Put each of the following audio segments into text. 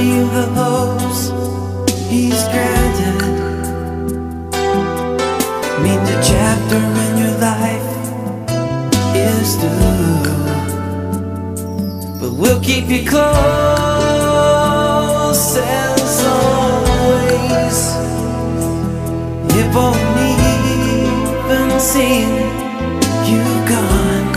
achieve the hopes He's granted means a chapter in your life is through. But we'll keep you close as always. It won't even seem you've gone,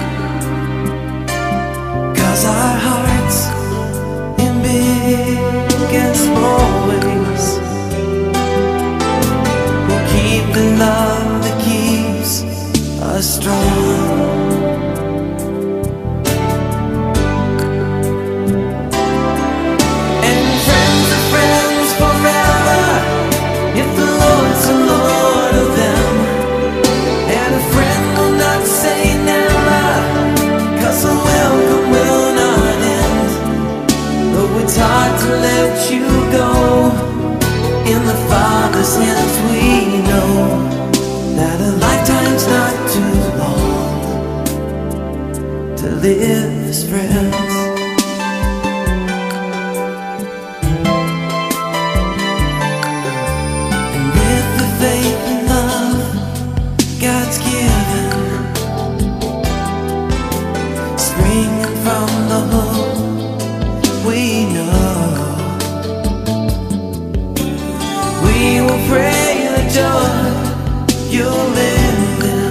'cause our hearts in big and small ways will keep the love that keeps us strong. And friends are friends forever if the Lord's the Lord of them. And a friend will not say never, 'cause the welcome will not end. Though it's hard to let you go, in the Father's hands we know that a lifetime's not too long to live as friends. And with the faith and love God's given, springing from the hope we know, we will pray the door you'll live in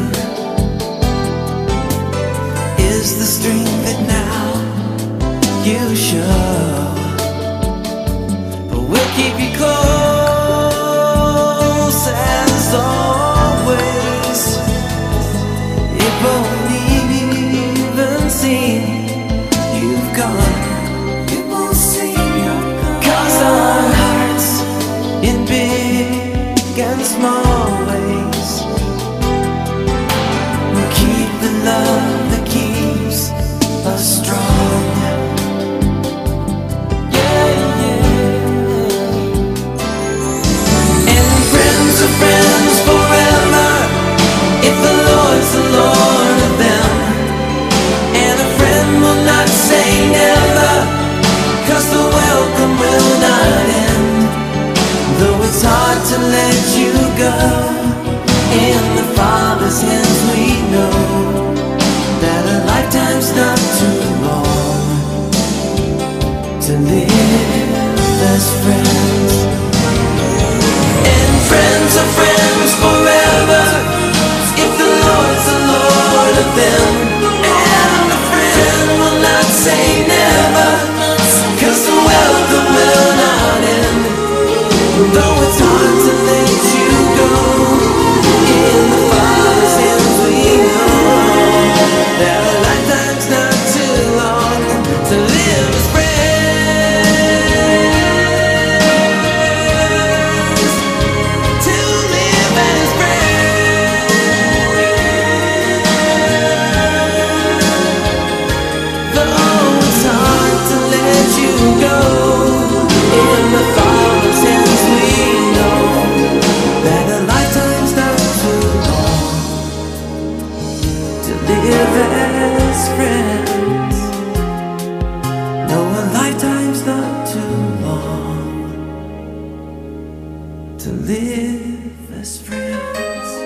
is the strength that now you show. But we'll keep you close as always. It won't even seem you've gone. It won't seem you're gone, 'cause our hearts in big and small ways will keep the love that keeps us strong. Yeah, yeah. And friends are friends forever if the Lord's the Lord of them. And a friend will not say never, 'cause the welcome will not end. Though it's hard to let you go, in the Father's hands we know that a lifetime's not too long to live as friends. And friends are friends forever if the Lord's the Lord of them. And a friend will not say never, 'cause the welcome will not end. Though it's hard to let you go, in the Father's hands we know that a lifetime's not too long to live as friends. To live as friends. Though it's hard to let you go, in the Father's hands we know that a lifetime's not too long to live as friends. No, a lifetime's not too long to live as friends.